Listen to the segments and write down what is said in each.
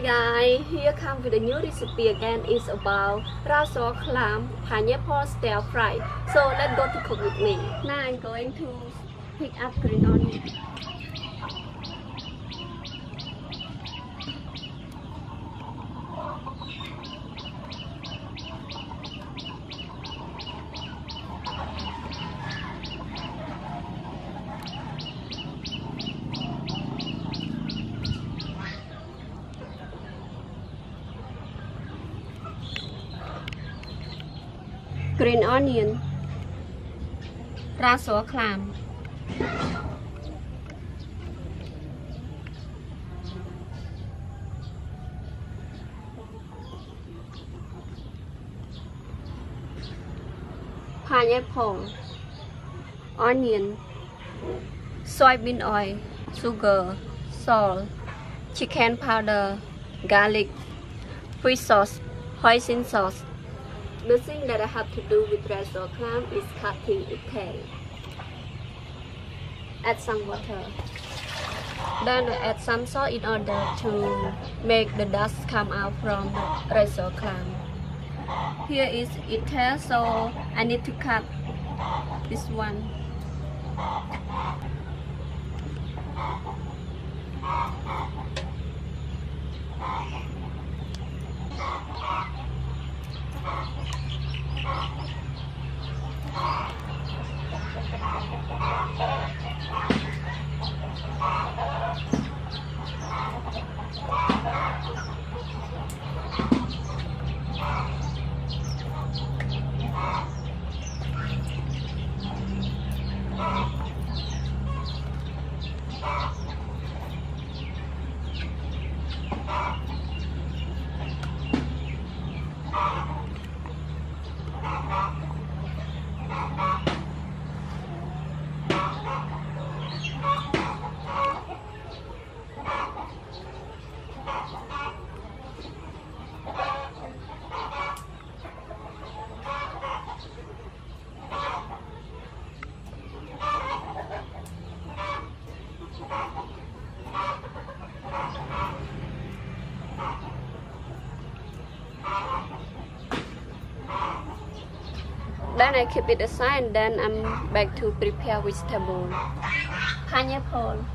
Guys, here come with a new recipe again. It's about raw clam pineapple stir fry. So let's go to cook with me. Now I'm going to pick up green onion. Green onion, raw clam, pineapple, onion, soybean oil, sugar, salt, chicken powder, garlic, fish sauce, hoisin sauce. The thing that I have to do with raw clam is cutting its tail. Add some water. Then I add some salt in order to make the dust come out from raw clam. Here is its tail, so I need to cut this one. Then I keep it aside, and then I'm back to prepare vegetable. Pineapple,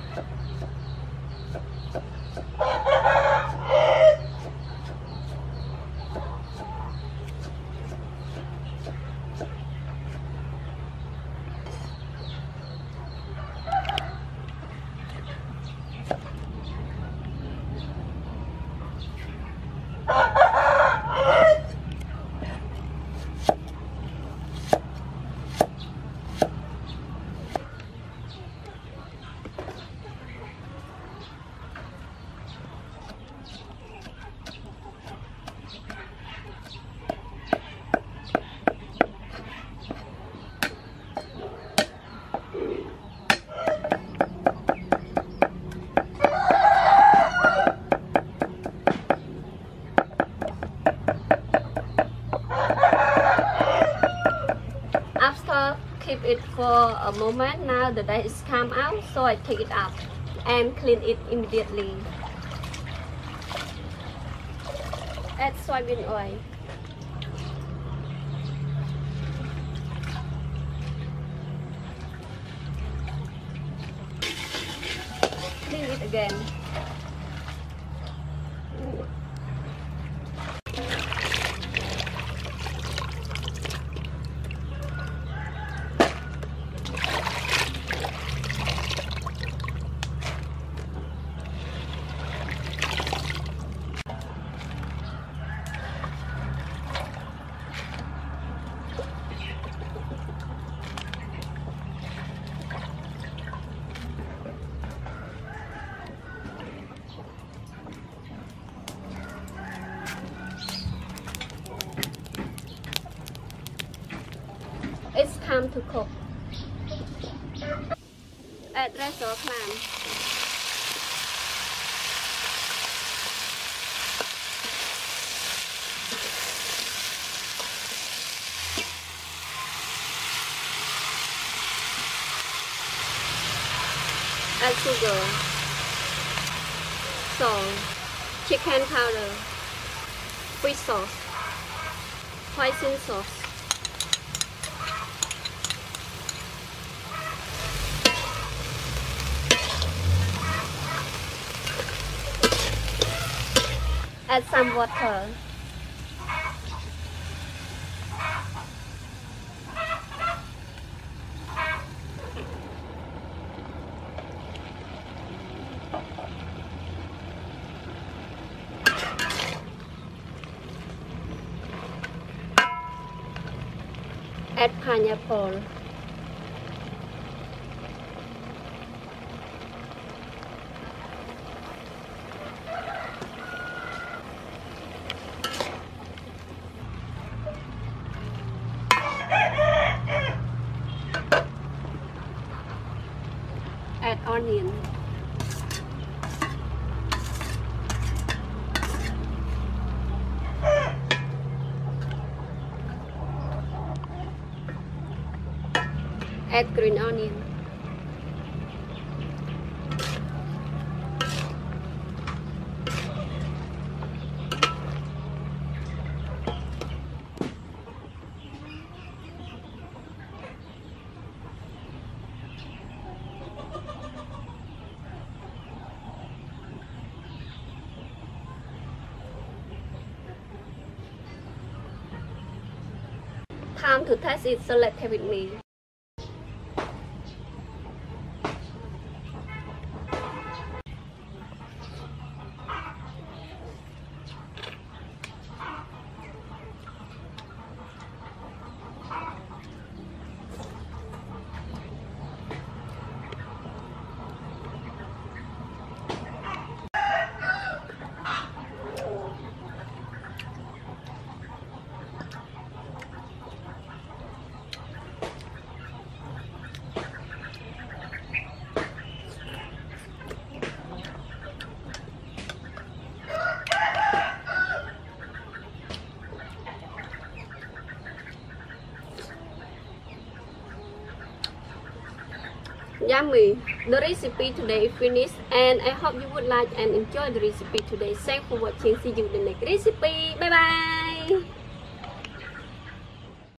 Keep it for a moment. Now the dye is come out, so I take it up and clean it immediately. Add soybean oil. Clean it again. It's time to cook. Add rest of clam. Add sugar, salt, chicken powder, fish sauce, hoisin sauce. Add some water. Add pineapple. Add onion. Add green onion. Time to test it, so let's have it with me. Yummy! The recipe today is finished, and I hope you would like and enjoy the recipe today. Thanks for watching. See you in the next recipe. Bye bye!